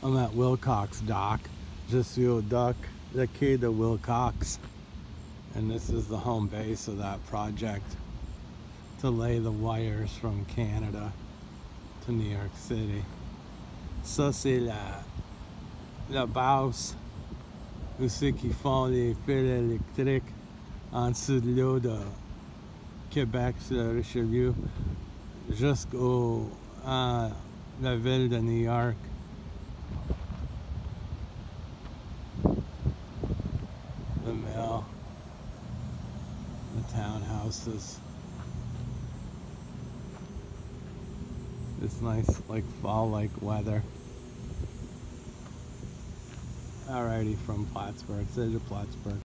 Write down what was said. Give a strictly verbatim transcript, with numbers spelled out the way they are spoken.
I'm at Wilcox dock. Je suis au dock, le quai de Wilcox. And this is the home base of that project to lay the wires from Canada to New York City. Ça c'est la, la base où c'est qu'ils font les fils électriques en dessous de l'eau de Québec sur le Richelieu jusqu'au à la ville de New York. The mill, the townhouses. It's nice, like fall-like weather. Alrighty, from Plattsburgh, City of Plattsburgh.